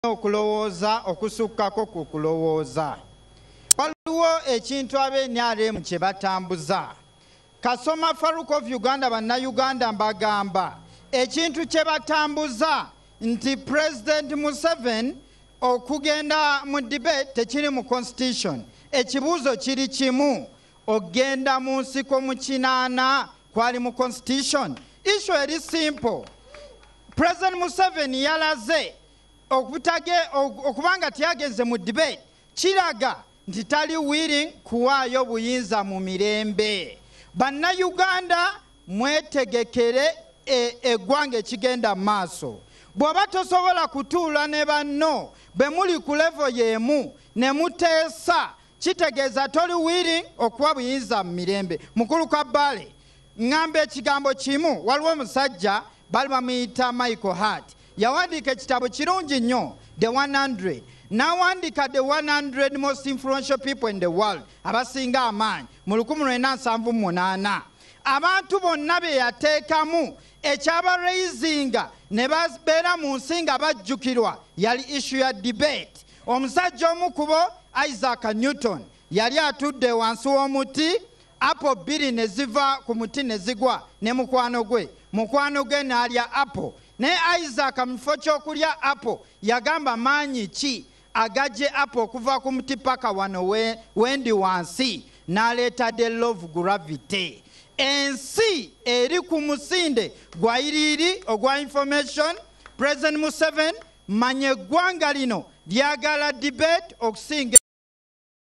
okulowooza okusukkako ku kulowooza. Waliwo ekintu ab'NRM kye batambuza. Kasoma Farooq of Uganda bannayuganda mbagamba ekintu kye batambuza nti President Museveni okugenda mu debate tekiri mu constitution. Ekibuuzo kiri kimu, ogenda mu nsiko mu kinaana kwali mu constitution? Issue eri simple. President Museveni yalaze okubanga tiyagenze mu debate kiraga nti tali willing kuwaayo buyinza mu mirembe. Bannayuganda mwetegekere eggwanga ekigenda maaso. Bw'oba tosobola kutuula ne banno bwe muli ku level y'emu ne muteesa kitegeeza toli willing okuwa buyinza mu mirembe. Mukulu Kabale ngamba ekigambo kimu. Waliwo omusajja bali bamuyita Michael Hart yawandiika ekitabo kirungi nnyo The 100. N'awandiika the 100 most influential people in the world abasinga amaanyi mu 1978. Abantu bonna be yateekamu ekyabaraisinga ne babeera mu nsi nga bajjukirwa yali issue ya debate. Omusajja omu kubo Isaac Newton yali atudde wansi w'omuti, apple 2 ne ziva ku muti ne zigwa ne mukwano gwe n'alya apple. Ne Isaac mu kifo ky'okulya apple yagamba maanyi ki agajje apple okuva ku muti paka wano wendi wansi, n'aleeta the law of gravity. Ensi eri ku musinde gwa iriri ogwa information. President Museveni manye eggwanga lino lyagala debate okusinga